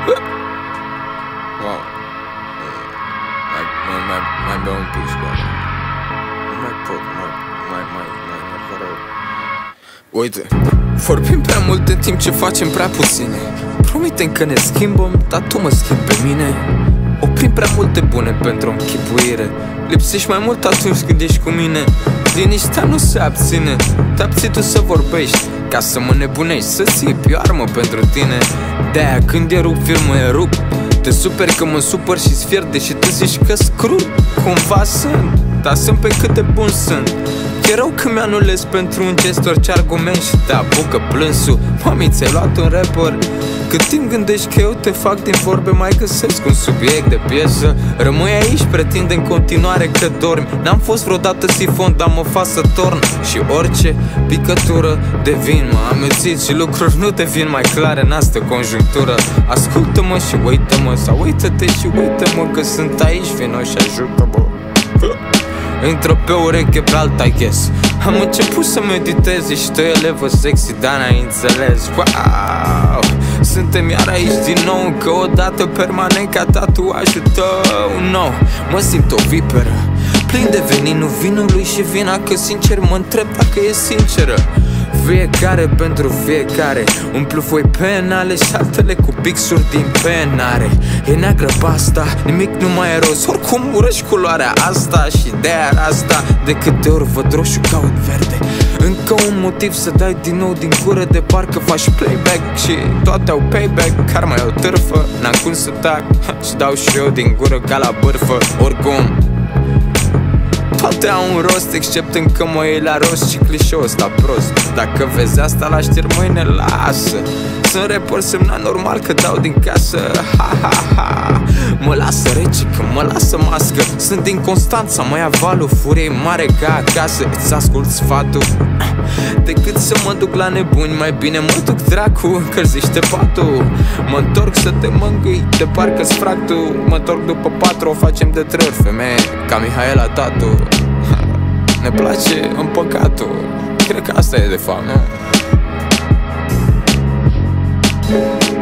Wow. Mai beau un pic școală. Nu mai pot, mai fără. Uite, vorbim prea mult în timp ce facem prea puține. Promitem că ne schimbăm, dar tu mă schimbi pe mine. Oprim prea multe bune pentru o închipuire. Lipsești mai mult atunci când ești cu mine. Liniștea nu se abține, te abții tu să vorbești, ca să mă nebunești, să țipi o armă pentru tine. De-aia când erup, filmul erup. Te superi că mă supăr și-ți fier, deși tu zici că-s crup. Cumva sunt, dar sunt pe cât de bun sunt. E rău că mi-anulez pentru un gest orice argument și te apucă plânsul. Mami, ți-ai luat un rapper. Cât timp gândești că eu te fac din vorbe, mai găsesc un subiect de piesă. Rămâi aici, pretinde în continuare că dormi. N-am fost vreodată sifon, dar mă fac să torn. Și orice picătură de vin m-a amețit și lucruri nu devin mai clare în asta conjunctură. Ascultă-mă și uită-mă, sau uită-te și uită-mă că sunt aici, vino și ajută-mă. Intră pe ureche pe alta, yes. Am început să meditez, ești o elevă sexy, dar n-ai înțeles. Wow, suntem iar aici din nou, încă o dată, permanent ca tatuajul tău. No, mă simt o viperă, plin de veninul vinului și vina, că sincer mă întreb dacă e sinceră. Fiecare pentru fiecare, umplu foi penale și altele cu pixuri din penare. E neagră pasta, nimic nu mai e roz, oricum urăși culoarea asta și de-aia asta. De câte ori văd roșu caut verde, încă un motiv să dai din nou din gură, de parcă faci playback și toate au payback. Karma e o târfă, n-am cum să tac și dau și eu din gură ca la bârfă. Oricum toate au un rost, except încă mă iei la rost și clișeul ăsta prost. Dacă vezi asta la știri mâine, lasă. Sunt rapper semnat normal că dau din casă. Ha, ha, ha. Mă lasă rece că mă lasă mască. Sunt din Constanța, mai avalul furiei mare ca acasă. Îți ascult sfatul decât să mă duc la nebuni, mai bine mă duc dracu, încălzește patul. Mă întorc să te mângâi, de parcă-ți fractul. Mă întorc după 4, o facem de 3 ori, femeie, ca Mihaela Tatu. Ne place împăcatul, cred că asta e de fapt, nu?